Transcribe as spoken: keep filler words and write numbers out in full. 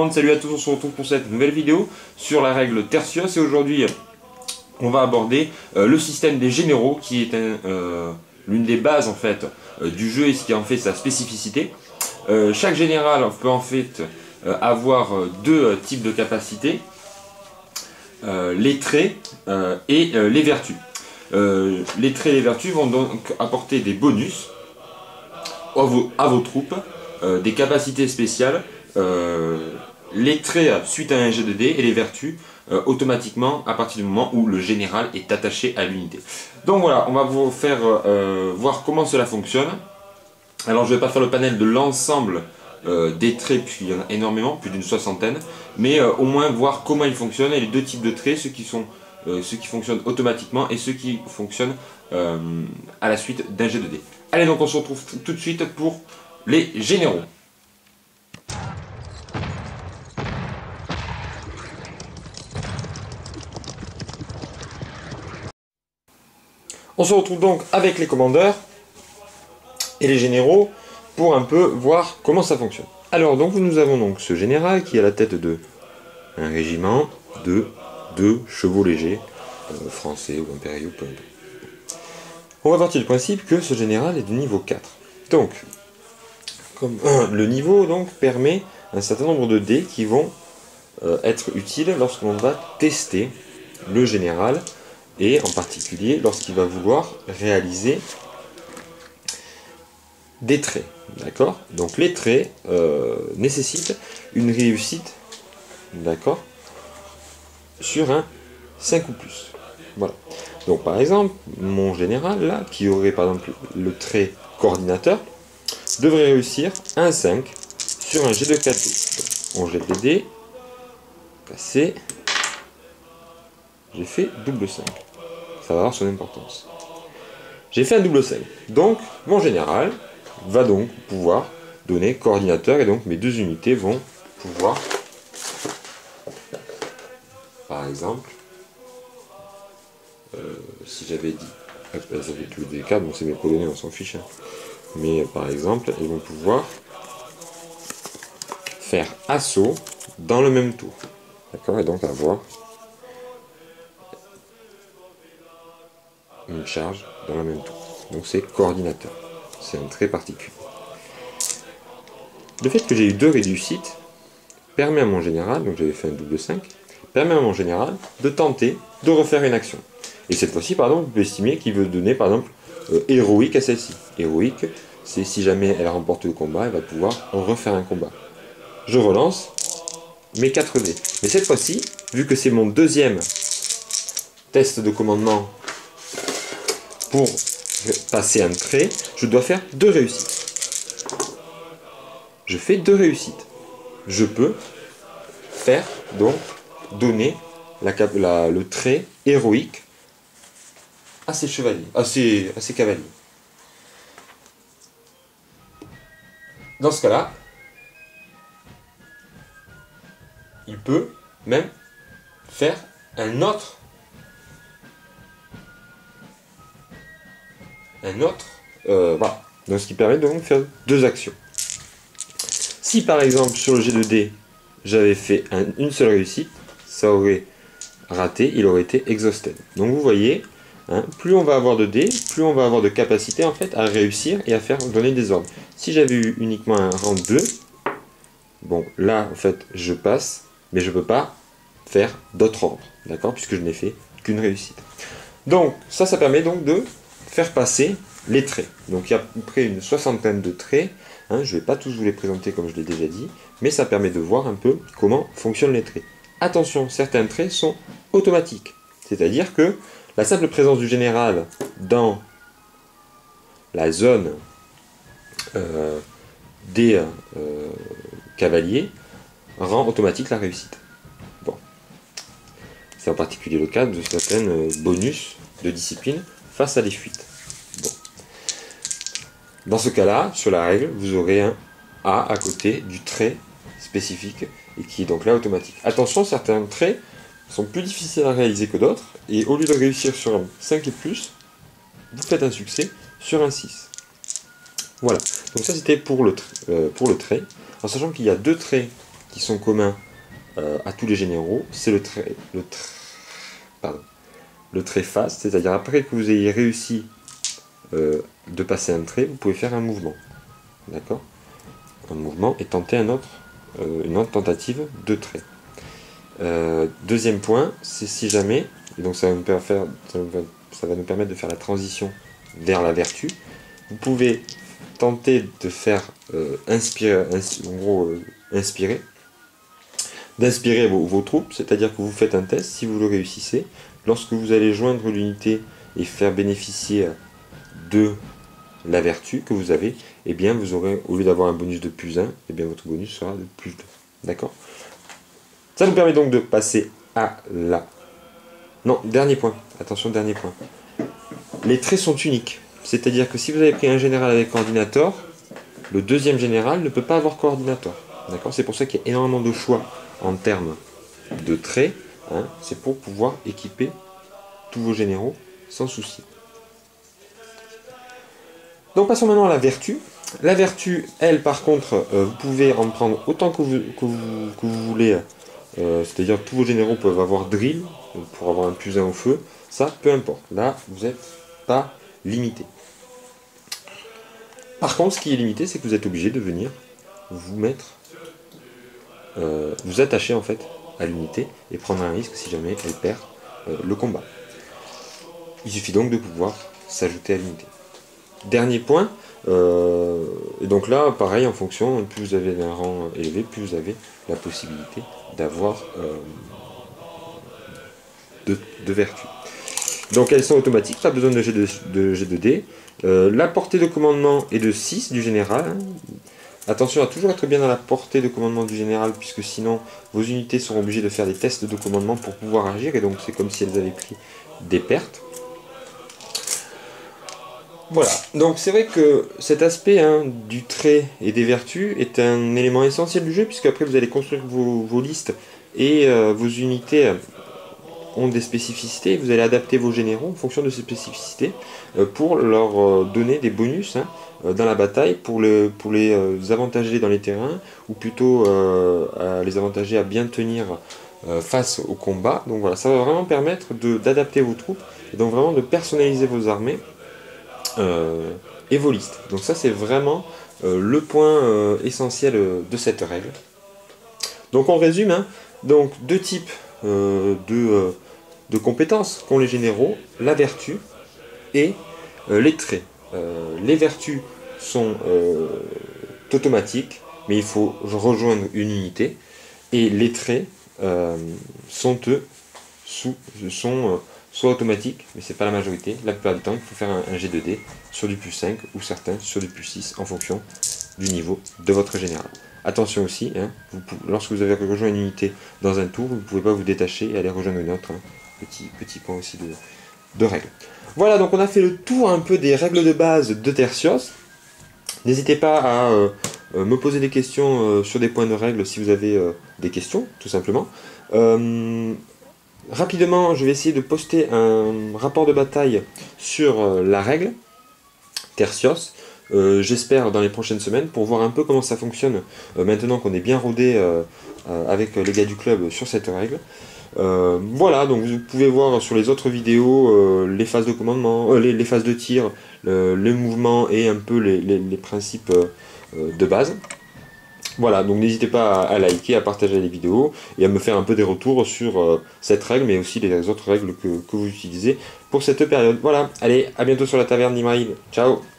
monde, salut à tous, on se retrouve pour cette nouvelle vidéo sur la règle Tertios et aujourd'hui on va aborder euh, le système des généraux qui est euh, l'une des bases en fait euh, du jeu et ce qui en fait sa spécificité. Euh, chaque général peut en fait euh, avoir euh, deux euh, types de capacités, euh, les traits euh, et euh, les vertus. Euh, les traits et les vertus vont donc apporter des bonus à vos, à vos troupes, euh, des capacités spéciales, euh, les traits suite à un jet de dés et les vertus euh, automatiquement à partir du moment où le général est attaché à l'unité. Donc voilà, on va vous faire euh, voir comment cela fonctionne. Alors je ne vais pas faire le panel de l'ensemble euh, des traits, puisqu'il y en a énormément, plus d'une soixantaine, mais euh, au moins voir comment ils fonctionnent et les deux types de traits, ceux qui, sont, euh, ceux qui fonctionnent automatiquement et ceux qui fonctionnent euh, à la suite d'un jet de dés. Allez, donc on se retrouve tout de suite pour les généraux. On se retrouve donc avec les commandeurs et les généraux pour un peu voir comment ça fonctionne. Alors donc nous avons donc ce général qui est à la tête de un régiment de deux chevaux légers, euh, français ou impériaux, peu importe. On va partir du principe que ce général est de niveau quatre. Donc, comme, euh, le niveau donc permet un certain nombre de dés qui vont euh, être utiles lorsque l'on va tester le général, et en particulier lorsqu'il va vouloir réaliser des traits. D'accord ? Donc les traits euh, nécessitent une réussite, d'accord, sur un cinq ou plus. Voilà. Donc par exemple, mon général là, qui aurait par exemple le trait coordinateur, devrait réussir un cinq sur un jet de quatre dés. Donc, on jette les dés, passé, j'ai fait double cinq. Ça va avoir son importance. J'ai fait un double cinq. Donc mon général va donc pouvoir donner coordinateur et donc mes deux unités vont pouvoir, par exemple, euh, si j'avais dit, elles avaient tous les cas, bon c'est mes polonais, on s'en fiche, hein. Mais euh, par exemple, ils vont pouvoir faire assaut dans le même tour, d'accord, et donc avoir une charge dans le même tour. Donc c'est coordinateur, c'est un trait particulier. Le fait que j'ai eu deux réussites permet à mon général, donc j'avais fait un double cinq, permet à mon général de tenter de refaire une action. Et cette fois-ci, par exemple, vous pouvez estimer qu'il veut donner, par exemple, euh, héroïque à celle-ci. Héroïque, c'est si jamais elle remporte le combat, elle va pouvoir refaire un combat. Je relance mes quatre dés. Mais cette fois-ci, vu que c'est mon deuxième test de commandement pour passer un trait, je dois faire deux réussites. Je fais deux réussites. Je peux faire, donc, donner la, la, le trait héroïque à ces chevaliers, à ces, à ces cavaliers. Dans ce cas-là, il peut même faire un autre, un autre, euh, voilà. Donc ce qui permet donc de faire deux actions. Si par exemple sur le jet de dés, j'avais fait un, une seule réussite, ça aurait raté, il aurait été exhausted. Donc vous voyez, hein, plus on va avoir de dés, plus on va avoir de capacité en fait à réussir et à faire donner des ordres. Si j'avais eu uniquement un rang deux, bon là en fait je passe, mais je ne peux pas faire d'autres ordres, d'accord, puisque je n'ai fait qu'une réussite. Donc ça, ça permet donc de faire passer les traits. Donc il y a à peu près une soixantaine de traits. Hein, je ne vais pas tous vous les présenter comme je l'ai déjà dit, mais ça permet de voir un peu comment fonctionnent les traits. Attention, certains traits sont automatiques, c'est-à-dire que la simple présence du général dans la zone euh, des euh, cavaliers rend automatique la réussite. Bon. C'est en particulier le cas de certains bonus de discipline face à des fuites. Bon. Dans ce cas-là, sur la règle, vous aurez un A à côté du trait spécifique et qui est donc là automatique. Attention, certains traits sont plus difficiles à réaliser que d'autres et au lieu de réussir sur un cinq et plus, vous faites un succès sur un six. Voilà, donc ça c'était pour le, euh, pour le trait, en sachant qu'il y a deux traits qui sont communs euh, à tous les généraux, c'est le trait, le, trait, pardon, le trait face, c'est-à-dire après que vous ayez réussi euh, de passer un trait, vous pouvez faire un mouvement. D'accord? Un mouvement et tenter un autre, euh, une autre tentative de trait. Euh, deuxième point, c'est si jamais, et donc ça va, nous faire, ça va nous permettre de faire la transition vers la vertu, vous pouvez tenter de faire euh, inspirer, ins, en gros, euh, inspirer, d'inspirer vos, vos troupes, c'est-à-dire que vous faites un test, si vous le réussissez, lorsque vous allez joindre l'unité et faire bénéficier de la vertu que vous avez, et eh bien vous aurez, au lieu d'avoir un bonus de plus un, et eh bien votre bonus sera de plus deux. D'accord? Ça nous permet donc de passer à la... Non, dernier point. Attention, dernier point. Les traits sont uniques. C'est-à-dire que si vous avez pris un général avec coordinateur, le deuxième général ne peut pas avoir coordinateur. D'accord? C'est pour ça qu'il y a énormément de choix en termes de traits. Hein. C'est pour pouvoir équiper tous vos généraux sans souci. Donc passons maintenant à la vertu. La vertu, elle, par contre, euh, vous pouvez en prendre autant que vous, que vous, que vous voulez. Euh, C'est-à-dire que tous vos généraux peuvent avoir drill pour avoir un plus un au feu. Ça, peu importe. Là, vous n'êtes pas limité. Par contre, ce qui est limité, c'est que vous êtes obligé de venir vous mettre, euh, vous attacher en fait à l'unité et prendre un risque si jamais elle perd euh, le combat. Il suffit donc de pouvoir s'ajouter à l'unité. Dernier point, euh, et donc là, pareil, en fonction, plus vous avez un rang élevé, plus vous avez la possibilité d'avoir euh, de, de vertus. Donc elles sont automatiques, pas besoin de G deux, de G deux D. Euh, la portée de commandement est de six du général. Hein. Attention à toujours être bien dans la portée de commandement du général, puisque sinon vos unités seront obligées de faire des tests de commandement pour pouvoir agir, et donc c'est comme si elles avaient pris des pertes. Voilà, donc c'est vrai que cet aspect hein, du trait et des vertus est un élément essentiel du jeu, puisque après vous allez construire vos, vos listes et euh, vos unités ont des spécificités, vous allez adapter vos généraux en fonction de ces spécificités euh, pour leur euh, donner des bonus hein, euh, dans la bataille, pour, le, pour les euh, avantager dans les terrains, ou plutôt euh, à les avantager à bien tenir euh, face au combat. Donc voilà, ça va vraiment permettre d'adapter vos troupes, et donc vraiment de personnaliser vos armées euh, et vos listes. Donc ça c'est vraiment euh, le point euh, essentiel euh, de cette règle. Donc on résume, hein, donc deux types euh, de... Euh, de compétences qu'ont les généraux, la vertu et euh, les traits. Euh, les vertus sont euh, automatiques, mais il faut rejoindre une unité, et les traits euh, sont eux sous, sont euh, soit automatiques, mais c'est pas la majorité. La plupart du temps, il faut faire un, un G deux D sur du plus cinq ou certains sur du plus six en fonction du niveau de votre général. Attention aussi, hein, vous pouvez, lorsque vous avez rejoint une unité dans un tour, vous ne pouvez pas vous détacher et aller rejoindre une autre. Hein. Petit, petit point aussi de, de règles. Voilà, donc on a fait le tour un peu des règles de base de Tertios. N'hésitez pas à euh, euh, me poser des questions euh, sur des points de règles si vous avez euh, des questions, tout simplement. Euh, rapidement, je vais essayer de poster un rapport de bataille sur euh, la règle Tertios. Euh, J'espère dans les prochaines semaines pour voir un peu comment ça fonctionne euh, maintenant qu'on est bien rodé euh, euh, avec les gars du club sur cette règle. Euh, voilà, donc vous pouvez voir sur les autres vidéos euh, les phases de commandement, euh, les, les phases de tir, le, les mouvements et un peu les, les, les principes euh, de base. Voilà, donc n'hésitez pas à, à liker, à partager les vidéos et à me faire un peu des retours sur euh, cette règle, mais aussi les autres règles que, que vous utilisez pour cette période. Voilà, allez, à bientôt sur la taverne d'Imraïl. Ciao!